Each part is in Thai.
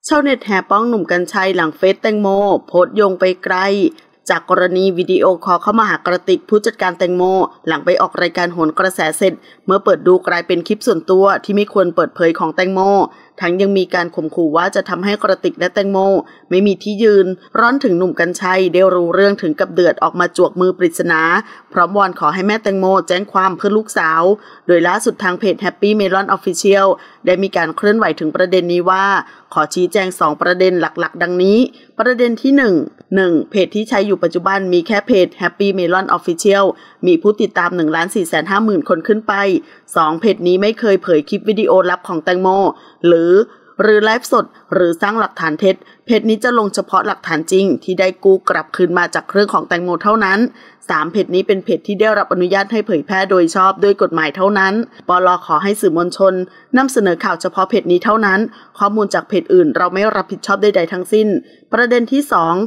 ชาวเน็ตแห่ป้องหนุ่มกรรชัยหลังเฟซแตงโมโพสต์โยงไปไกลจากกรณีวิดีโอคอลเข้ามาหากระติกผู้จัดการแตงโมหลังไปออกรายการโหนกระแสเสร็จเมื่อเปิดดูกลายเป็นคลิปส่วนตัวที่ไม่ควรเปิดเผยของแตงโมทั้งยังมีการข่มขู่ว่าจะทำให้กระติกและแตงโมไม่มีที่ยืนร้อนถึงหนุ่มกรรชัยได้รู้เรื่องถึงกับเดือดออกมาจวกมือปริศนาพร้อมวอนขอให้แม่แตงโมแจ้งความเพื่อลูกสาวโดยล่าสุดทางเพจ Happy Melon Official ได้มีการเคลื่อนไหวถึงประเด็นนี้ว่าขอชี้แจง2ประเด็นหลักๆดังนี้ประเด็นที่1เพจที่ใช้อยู่ปัจจุบันมีแค่เพจ Happy Melon Official มีผู้ติดตาม 1,450,000 คนขึ้นไป2เพจนี้ไม่เคยเผยคลิปวิดีโอลับของแตงโมหรือไลฟ์สดหรือสร้างหลักฐานเท็จเพจนี้จะลงเฉพาะหลักฐานจริงที่ได้กู้กลับคืนมาจากเครื่องของแตงโมเท่านั้น3เพจนี้เป็นเพจที่ได้รับอนุญาตให้เผยแพร่โดยชอบด้วยกฎหมายเท่านั้นปล.ขอให้สื่อมวลชนนำเสนอข่าวเฉพาะเพจนี้เท่านั้นข้อมูลจากเพจอื่นเราไม่รับผิดชอบใดๆทั้งสิ้นประเด็นที่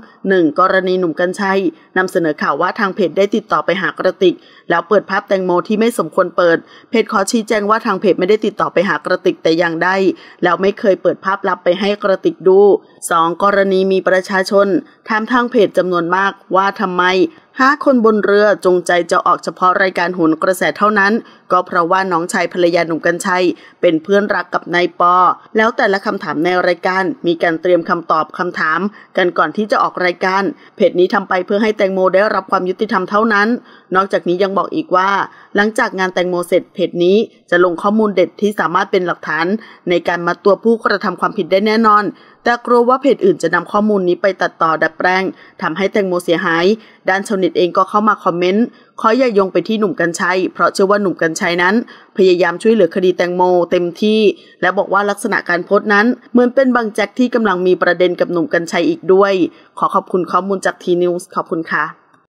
1กรณีหนุ่มกรรชัยนำเสนอข่าวว่าทางเพจได้ติดต่อไปหากระติกแล้วเปิดภาพแตงโมที่ไม่สมควรเปิดเพจขอชี้แจงว่าทางเพจไม่ได้ติดต่อไปหากระติกแต่อย่างใดแล้วไม่เคยเปิดภาพลับไปให้กระติกดู2กรณีมีประชาชนถามทางเพจจำนวนมากว่าทำไม5 คนบนเรือจงใจจะออกเฉพาะรายการโหนกระแสเท่านั้นก็เพราะว่าน้องชายภรรยาหนุ่มกรรชัยเป็นเพื่อนรักกับนายปอแล้วแต่ละคำถามในรายการมีการเตรียมคำตอบคำถามกันก่อนที่จะออกรายการเพจนี้ทำไปเพื่อให้แตงโมได้รับความยุติธรรมเท่านั้นนอกจากนี้ยังบอกอีกว่าหลังจากงานแตงโมเสร็จเพจนี้จะลงข้อมูลเด็ดที่สามารถเป็นหลักฐานในการมัดตัวผู้กระทำความผิดได้แน่นอนแต่กลัวว่าเพจอื่นจะนำข้อมูลนี้ไปตัดต่อดัดแปลงทำให้แตงโมเสียหายด้านชาวเน็ตเองก็เข้ามาคอมเมนต์ขออย่าโยงไปที่หนุ่มกรรชัยเพราะเชื่อว่าหนุ่มกรรชัยนั้นพยายามช่วยเหลือคดีแตงโมเต็มที่และบอกว่าลักษณะการโพสต์นั้นเหมือนเป็นบางแจ็คที่กำลังมีประเด็นกับหนุ่มกรรชัยอีกด้วยขอขอบคุณข้อมูลจากทีนิวส์ขอบคุณค่ะ